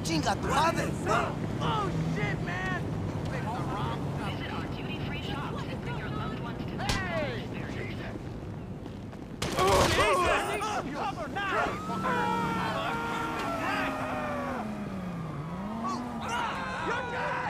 Chinga tu madre! Oh, shit, man! Visit our duty-free shops and bring your loved ones to the Hey! experience. Jesus! Cover now! You're dead!